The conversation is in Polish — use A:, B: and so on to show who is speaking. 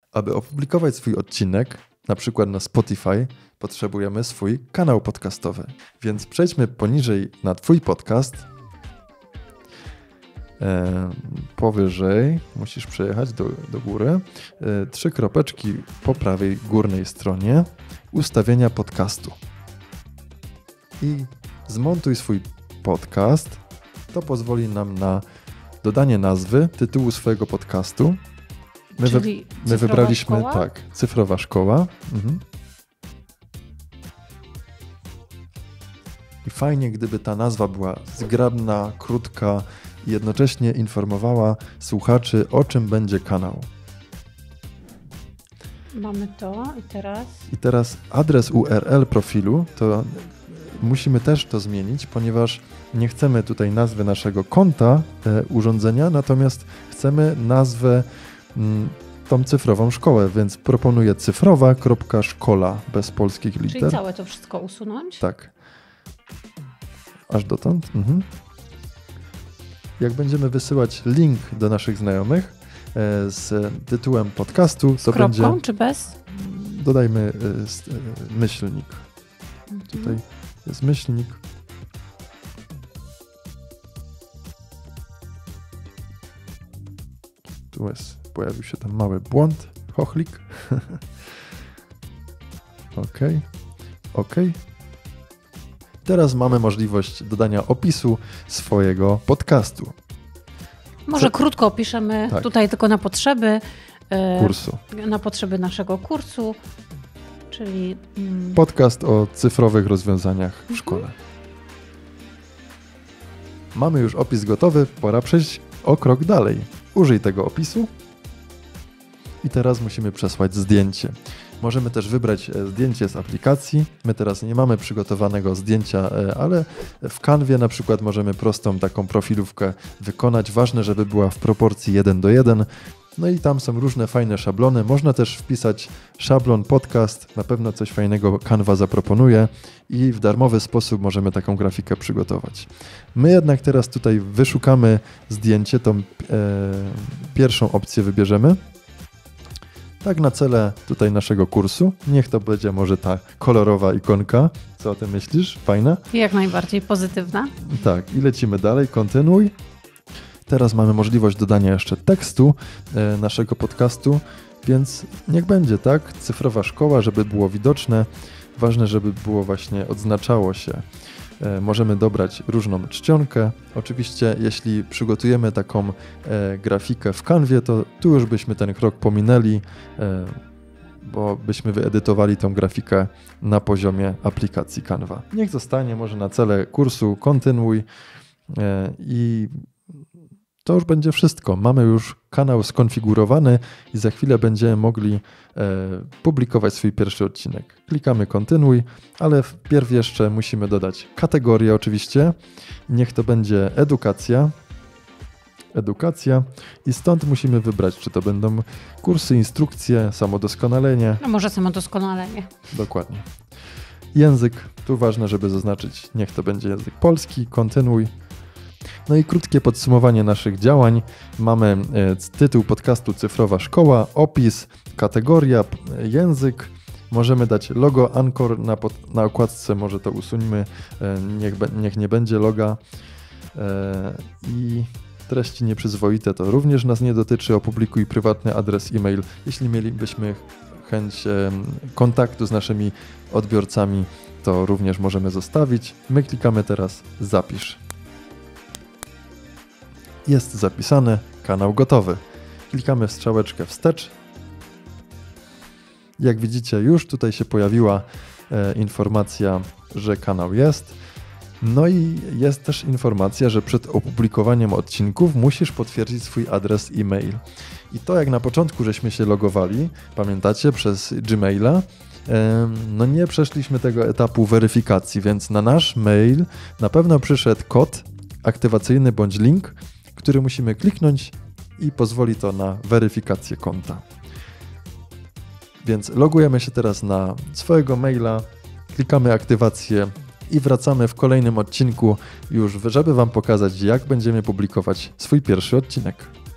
A: Aby opublikować swój odcinek, na przykład na Spotify, potrzebujemy swój kanał podcastowy. Więc przejdźmy poniżej na Twój podcast. Powyżej musisz przejechać do góry. 3 kropeczki po prawej górnej stronie. Ustawienia podcastu. I zmontuj swój podcast. To pozwoli nam na dodanie nazwy, tytułu swojego podcastu. My wybraliśmy
B: szkoła?
A: Tak, cyfrowa szkoła. I fajnie, gdyby ta nazwa była zgrabna, krótka i jednocześnie informowała słuchaczy, o czym będzie kanał.
B: Mamy to i
A: teraz adres URL profilu, to musimy też to zmienić, ponieważ nie chcemy tutaj nazwy naszego konta urządzenia, natomiast chcemy nazwę tą cyfrową szkołę, więc proponuję cyfrowa.szkola bez polskich liter.
B: Czyli całe to wszystko usunąć?
A: Tak. Aż dotąd. Jak będziemy wysyłać link do naszych znajomych z tytułem podcastu, to będzie...
B: kropką czy bez?
A: Dodajmy myślnik. Tutaj jest myślnik. Pojawił się tam mały błąd. Chochlik. OK. Teraz mamy możliwość dodania opisu swojego podcastu.
B: Może krótko opiszemy tutaj tylko na potrzeby
A: kursu.
B: Na potrzeby naszego kursu, czyli
A: podcast o cyfrowych rozwiązaniach w szkole. Mamy już opis gotowy, pora przejść o krok dalej. Użyj tego opisu i teraz musimy przesłać zdjęcie. Możemy też wybrać zdjęcie z aplikacji. My teraz nie mamy przygotowanego zdjęcia, ale w Canwie na przykład możemy prostą taką profilówkę wykonać. Ważne, żeby była w proporcji 1:1. No i tam są różne fajne szablony. Można też wpisać szablon podcast. Na pewno coś fajnego Canva zaproponuje i w darmowy sposób możemy taką grafikę przygotować. My jednak teraz tutaj wyszukamy zdjęcie, tą pierwszą opcję wybierzemy. Tak na cele tutaj naszego kursu. Niech to będzie może ta kolorowa ikonka. Co o tym myślisz? Fajna?
B: Jak najbardziej pozytywna.
A: Tak, i lecimy dalej. Kontynuuj. Teraz mamy możliwość dodania jeszcze tekstu naszego podcastu, więc niech będzie, tak? Cyfrowa szkoła, żeby było widoczne. Ważne, żeby było właśnie, odznaczało się. Możemy dobrać różną czcionkę. Oczywiście, jeśli przygotujemy taką grafikę w Canwie, to tu już byśmy ten krok pominęli, bo byśmy wyedytowali tą grafikę na poziomie aplikacji Canva. Niech zostanie może na cele kursu, kontynuuj i to już będzie wszystko. Mamy już kanał skonfigurowany i za chwilę będziemy mogli publikować swój pierwszy odcinek. Klikamy kontynuuj, ale wpierw jeszcze musimy dodać kategorię oczywiście. Niech to będzie edukacja. I stąd musimy wybrać, czy to będą kursy, instrukcje, samodoskonalenie.
B: No może samodoskonalenie.
A: Dokładnie. Język. Tu ważne, żeby zaznaczyć, niech to będzie język polski. Kontynuuj. No i krótkie podsumowanie naszych działań. Mamy tytuł podcastu Cyfrowa Szkoła, opis, kategoria, język. Możemy dać logo Anchor na okładce, może to usuńmy, niech nie będzie loga. I treści nieprzyzwoite to również nas nie dotyczy. Opublikuj prywatny adres e-mail. Jeśli mielibyśmy chęć kontaktu z naszymi odbiorcami, to również możemy zostawić. My klikamy teraz zapisz. Jest zapisane, kanał gotowy. Klikamy w strzałeczkę wstecz. Jak widzicie, już tutaj się pojawiła informacja, że kanał jest. No i jest też informacja, że przed opublikowaniem odcinków musisz potwierdzić swój adres e-mail. I to jak na początku żeśmy się logowali, pamiętacie, przez Gmaila, no nie przeszliśmy tego etapu weryfikacji, więc na nasz mail na pewno przyszedł kod aktywacyjny bądź link, który musimy kliknąć i pozwoli to na weryfikację konta. Więc logujemy się teraz na swojego maila, klikamy aktywację i wracamy w kolejnym odcinku już, żeby Wam pokazać, jak będziemy publikować swój pierwszy odcinek.